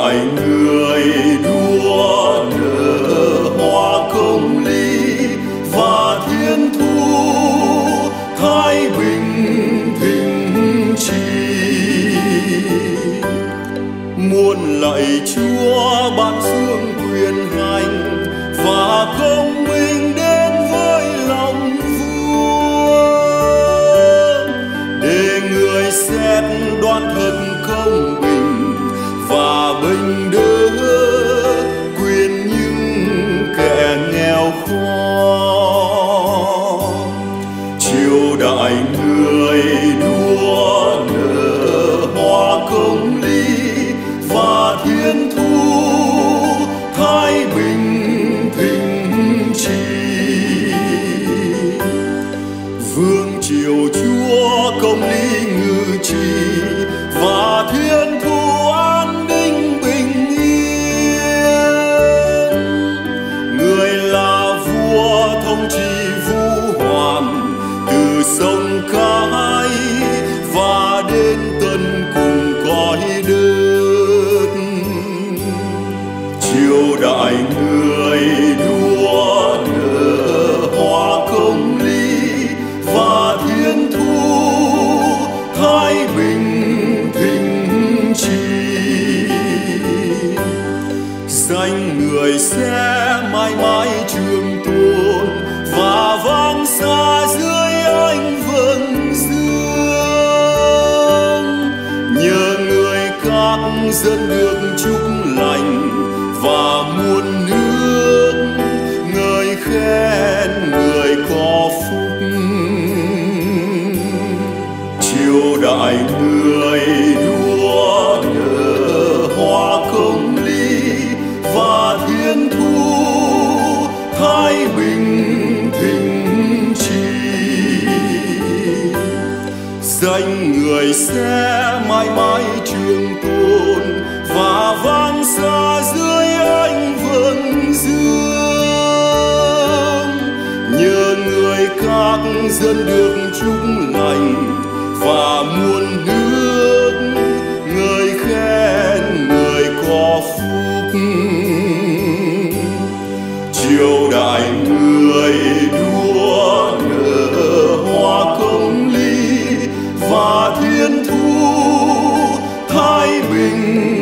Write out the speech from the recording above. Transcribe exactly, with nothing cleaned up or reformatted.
đại người đua nở hoa công lý và thiên thu thái bình thịnh trì. Muôn lạy Chúa ban dương quyền hành và công minh đến với lòng vua, để người xét đoán thật công bình và bình đỡ quyền những kẻ nghèo khó. Triều đại người đua nở hoa công lý và thiên thu thái bình thịnh trì. Vương triều Chúa công lý ngự trị và thiên thu an ninh bình yên. Người là vua thống trị vũ hoàng từ sông Cái và đến tận cùng cõi đất. Triều đại người đua nở hoa công lý và thiên thu thái bình thịnh trì. Danh người sẽ mãi mãi trường tồn và vang xa dưới ánh vầng dương. Nhờ người các dân được chúc lành và muôn nước ngợi khen người có phúc. Triều đại người đua nở hoa công lý và thiên thu thái bình thịnh trì. Danh người sẽ mãi mãi trường tồn và vang xa dưới ánh vầng dương. Nhờ người các dân được chúc lành và muôn nước ngợi khen người có phúc. Triều đại người đua nở hoa công lý và thiên thu thái bình